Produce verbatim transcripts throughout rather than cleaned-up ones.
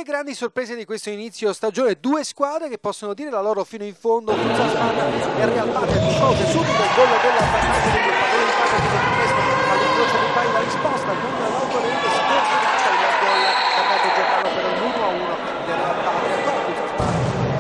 grandi sorprese di questo inizio stagione, due squadre che possono dire la loro fino in fondo. Futsal Sbarra e Real Patria discose subito il gol del vantaggio del padrone di casa di Presto all'incrocio dei pali. La risposta con l'autorevole sconfigata il gol da Giordano per l'uno a uno del Real Patria. Ancora Futsal Sbarra,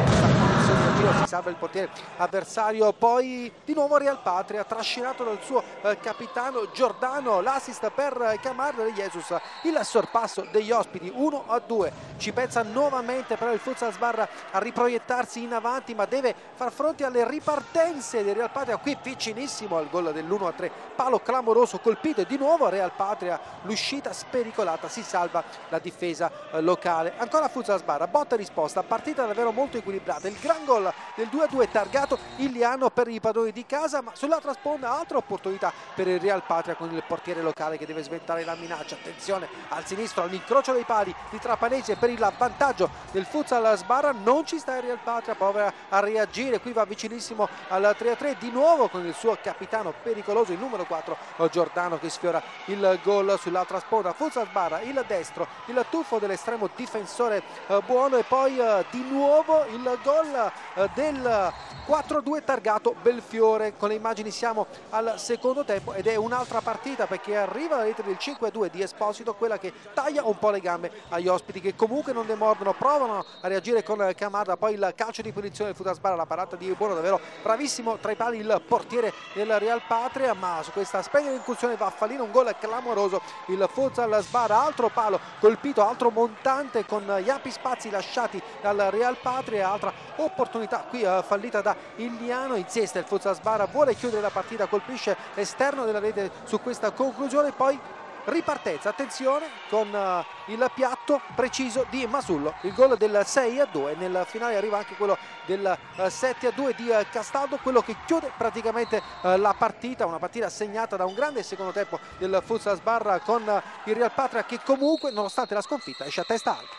si salva il portiere avversario, poi di nuovo Real Patria trascinato dal suo eh, capitano Giordano, l'assist per Camarda de Jesus, il sorpasso degli ospiti uno a due. Ci pensa nuovamente però il Futsal Sbarra a riproiettarsi in avanti, ma deve far fronte alle ripartenze del Real Patria, qui vicinissimo al gol dell'uno a tre, palo clamoroso colpito e di nuovo Real Patria, l'uscita spericolata, si salva la difesa eh, locale. Ancora Futsal Sbarra, botta e risposta, partita davvero molto equilibrata, il gran gol del due a due targato Iliano per i padroni di casa, ma sull'altra sponda altra opportunità per il Real Patria con il portiere locale che deve sventare la minaccia. Attenzione al sinistro, all'incrocio dei pali di Trapanese per il vantaggio del Futsal Sbarra, non ci sta il Real Patria, prova a reagire, qui va vicinissimo al tre a tre di nuovo con il suo capitano pericoloso, il numero quattro Giordano, che sfiora il gol sull'altra sponda. Futsal Sbarra, il destro, il tuffo dell'estremo difensore eh, buono e poi eh, di nuovo il gol eh, del quattro a due targato Belfiore. Con le immagini siamo al secondo tempo ed è un'altra partita, perché arriva la rete del cinque a due di Esposito, quella che taglia un po' le gambe agli ospiti che comunque non demordono, provano a reagire con Camarda, poi il calcio di punizione del Futsal Sbarra, la parata di Buono, davvero bravissimo tra i pali il portiere del Real Patria, ma su questa splendida incursione va a fallire un gol clamoroso il Futsal Sbarra. Altro palo colpito, altro montante con gli ampi spazi lasciati dal Real Patria, altra opportunità qui uh, fallita da Iliano. In sesta il Futsal Sbarra vuole chiudere la partita, colpisce l'esterno della rete su questa conclusione, poi ripartenza, attenzione con uh, il piatto preciso di Masullo, il gol del sei a due, nel finale arriva anche quello del uh, sette a due di uh, Castaldo, quello che chiude praticamente uh, la partita, una partita segnata da un grande secondo tempo del Futsal Sbarra con uh, il Real Patria che comunque nonostante la sconfitta esce a testa alta.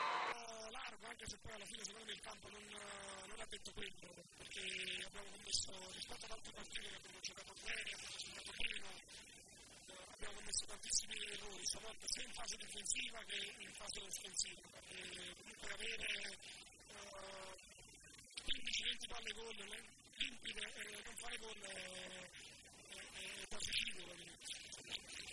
Tantissimi errori, stavolta sia in fase difensiva che in fase offensiva, perché comunque avere uh, quindici venti palle gol limpide e non fare gol è, è, è da suicidio.